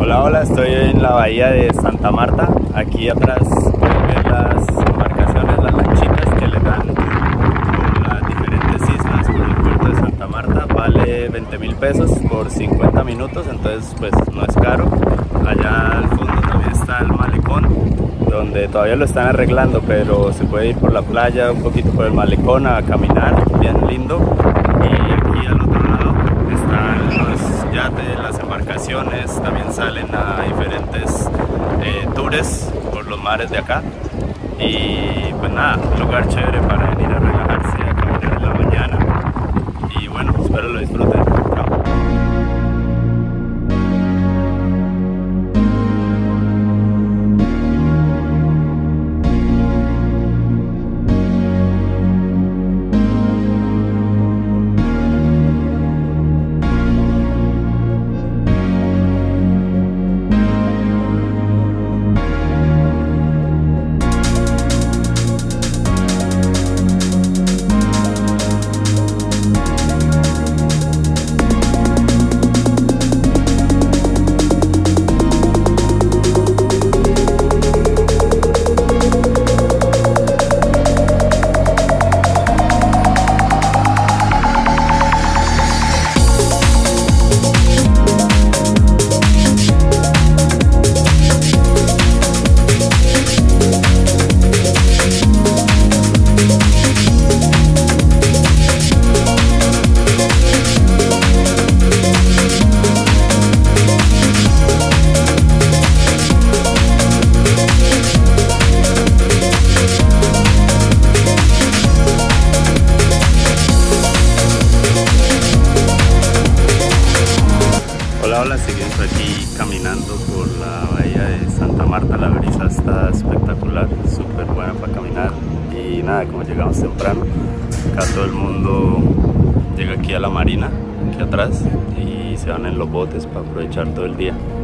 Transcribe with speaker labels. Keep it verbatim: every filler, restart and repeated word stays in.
Speaker 1: Hola, hola, estoy en la bahía de Santa Marta. Aquí atrás pueden ver las embarcaciones, las lanchitas que le dan por las diferentes islas por el puerto de Santa Marta. Vale veinte mil pesos por cincuenta minutos, entonces pues no es caro. Allá al fondo también está el malecón, donde todavía lo están arreglando, pero se puede ir por la playa, un poquito por el malecón a caminar, bien lindo. Y aquí al otro lado están los yates, las embarcaciones, también salen a diferentes eh, tours por los mares de acá. Y pues nada, un lugar chévere para venir a relajarse, a caminar en la mañana. Y bueno, espero lo disfruten. Chao. Hola, hola, seguimos aquí caminando por la bahía de Santa Marta. La brisa está espectacular, súper buena para caminar. Y nada, como llegamos temprano, acá todo el mundo llega aquí a la marina, aquí atrás, y se van en los botes para aprovechar todo el día.